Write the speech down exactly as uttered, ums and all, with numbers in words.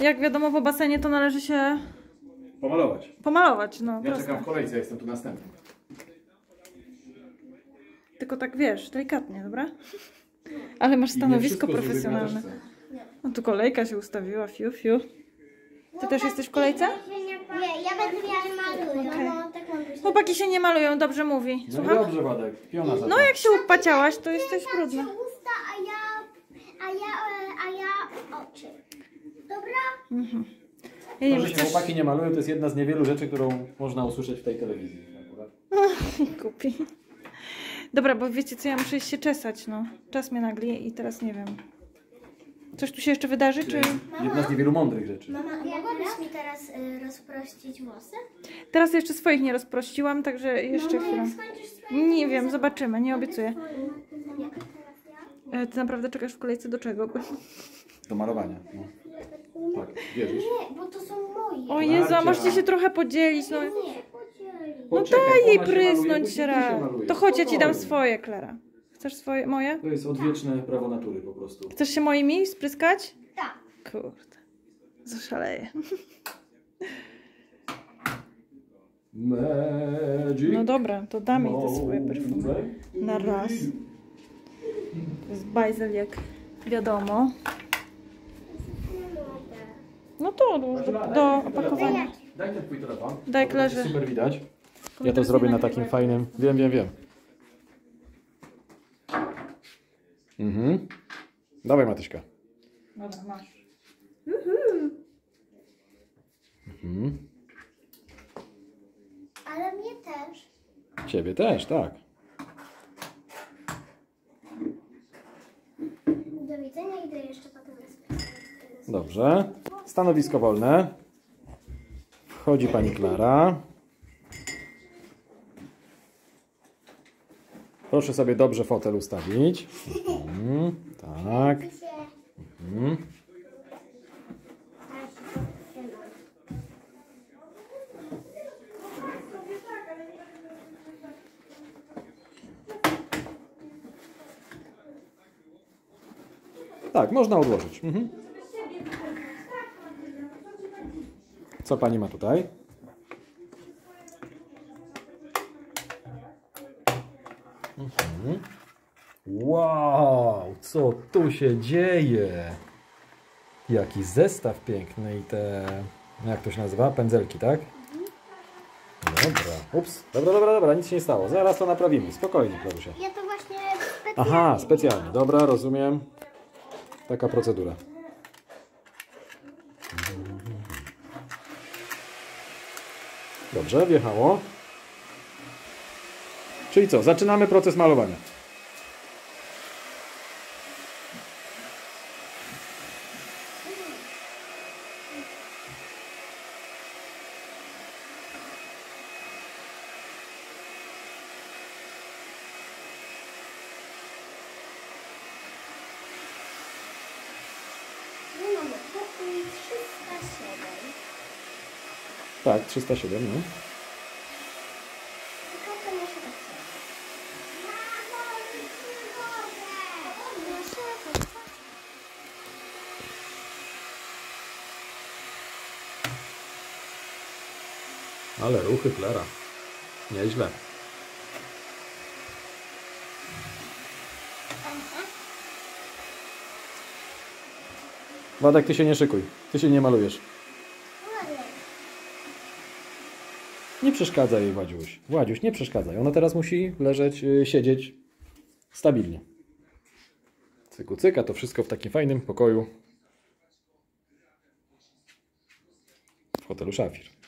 Jak wiadomo, po basenie to należy się... Pomalować. Pomalować, no. Ja proste. czekam w kolejce, jestem tu następny. Tylko tak wiesz, delikatnie, dobra? Ale masz stanowisko profesjonalne. No tu kolejka się ustawiła, fiu, fiu. Ty też jesteś w kolejce? Nie, ja będę miała maluję. Okay. No, tak mam być. Chłopaki się nie malują, dobrze mówi. No Słucham? dobrze, Wadek. Piona za No to. jak się upaciałaś, to jesteś brudna. Usta, a ja, a ja, e, a ja oczy. Dobra? Mhm. Ja nie To, wiem, że się chcesz... chłopaki nie malują, to jest jedna z niewielu rzeczy, którą można usłyszeć w tej telewizji. Akurat. Kupi. Dobra, bo wiecie co, ja muszę iść się czesać, no. Czas mnie nagli i teraz nie wiem. Coś tu się jeszcze wydarzy, czy... Jedna z niewielu mądrych rzeczy. Mama, mogłabyś mi teraz y, rozprościć włosy? Teraz jeszcze swoich nie rozprościłam, także jeszcze Mamo, chwilę. jak skończysz swoje... Nie wiem, zobaczymy, nie obiecuję. Jak teraz ja? E, Ty naprawdę czekasz w kolejce do czego? Do malowania. No. Tak, wierzysz? Nie, bo to są moje. O Jezu, a możecie się trochę podzielić, no. Nie, podzieli. No Poczekaj, daj jej ona się maluje, prysnąć później się ty się raz. malujesz. To chodź, ja ci dam Spokojnie. swoje, Klara. Chcesz swoje, moje? To jest odwieczne prawo natury po prostu. Chcesz się moimi spryskać? Tak. Kurde, zaszaleję. Magic. No dobra, to dam jej te swoje perfumy. Na raz. To jest bajzel, jak wiadomo. No to odłóż do, do opakowania. Daj ten twój telefon. Daj, To będzie Klarze. super widać. Ja Kurde, to zrobię nie na nagrywaj. takim fajnym... Wiem, wiem, wiem. Mhm. Dawaj, Matyśka. Dobra, masz. Mhm. Ale mnie też. Ciebie też, tak. Do widzenia, idę jeszcze potem rozprawić. Dobrze. Stanowisko wolne. Wchodzi pani Klara. Proszę sobie dobrze fotel ustawić. Mhm. Tak. Mhm. Tak, można odłożyć. Mhm. Co pani ma tutaj? Mhm. Wow, co tu się dzieje? Jaki zestaw piękny i te, jak to się nazywa? Pędzelki, tak? Dobra, ups, dobra, dobra, dobra, nic się nie stało. Zaraz to naprawimy, spokojnie, Klarusia. Ja to właśnie specjalnie. Aha, specjalnie, dobra, rozumiem. Taka procedura. Dobrze, wjechało. Czyli co, zaczynamy proces malowania. Nie mamy pokój trzysta siedem. Tak, trzysta siedem, no. Tylko to muszę tak sobie. Mamo, przygodę! Ale ruchy, Klara. Nieźle. Wadek, ty się nie szykuj. Ty się nie malujesz. Nie przeszkadzaj jej, Władziuś. Władziuś, nie przeszkadzaj. Ona teraz musi leżeć, yy, siedzieć stabilnie. Cyku, cyka, to wszystko w takim fajnym pokoju w hotelu Szafir.